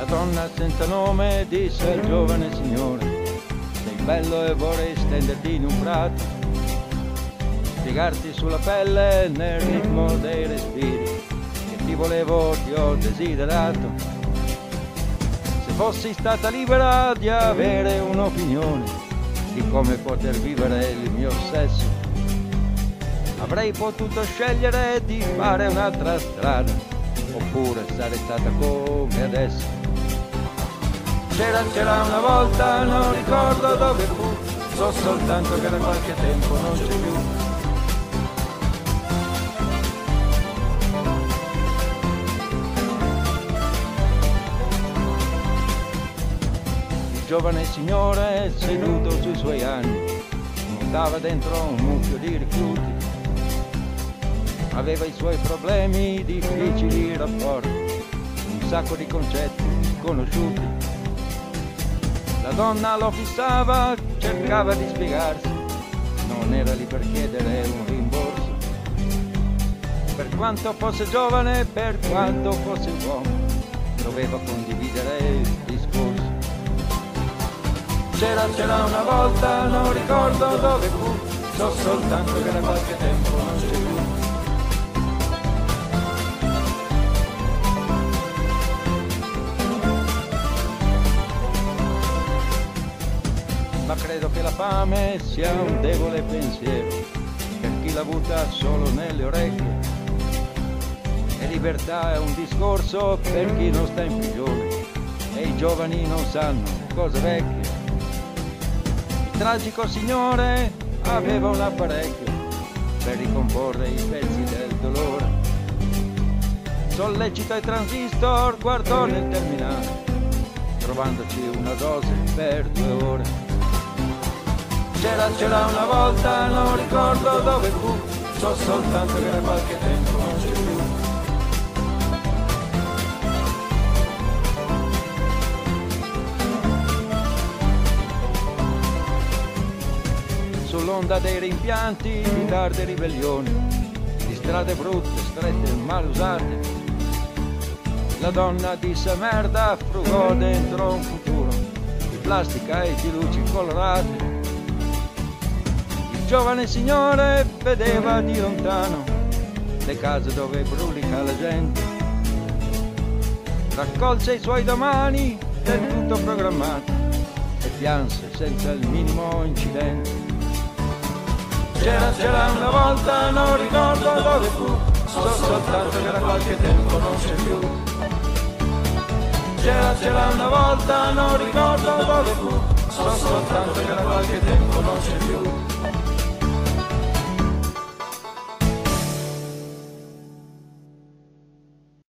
donna senza nome disse al giovane signore: sei bello e vorrei stenderti in un prato, piegarti sulla pelle nel ritmo dei respiri, che ti volevo, ti ho desiderato. Se fossi stata libera di avere un'opinione di come poter vivere il mio sesso, avrei potuto scegliere di fare un'altra strada, oppure sarei stata come adesso. C'era una volta, non ricordo dove fu, so soltanto che da qualche tempo non c'è più. Il giovane signore seduto sui suoi anni nuotava dentro un mucchio di rifiuti, aveva i suoi problemi, difficili rapporti, un sacco di concetti sconosciuti. La donna lo fissava, cercava di spiegarsi, non era lì per chiedere un rimborso. Per quanto fosse giovane, per quanto fosse uomo, doveva condividere il discorso. C'era una volta, non ricordo dove fu, so soltanto che da qualche tempo non c'è più. Ma credo che la fame sia un debole pensiero per chi l'ha avuta solo nelle orecchie, e libertà è un discorso per chi non sta in prigione e i giovani non sanno cose vecchie. Il tragico signore aveva un apparecchio per ricomporre i pezzi del dolore. Sollecito ai transistor guardò nel terminale, trovandoci una dose per 2 ore. C'era una volta, non ricordo dove fu, so soltanto che da qualche tempo non c'è più. Sull'onda dei rimpianti di tarde ribellioni, di strade brutte, strette e mal usate, la donna disse merda, frugò dentro un futuro di plastica e di luci colorate. Il giovane signore vedeva di lontano le case dove brulica la gente, raccolse i suoi domani del tutto programmati e pianse senza il minimo incidente. C'era una volta, non ricordo dove fu, so soltanto che da qualche tempo non c'è più. C'era una volta, non ricordo dove fu, so soltanto che da qualche tempo non c'è più.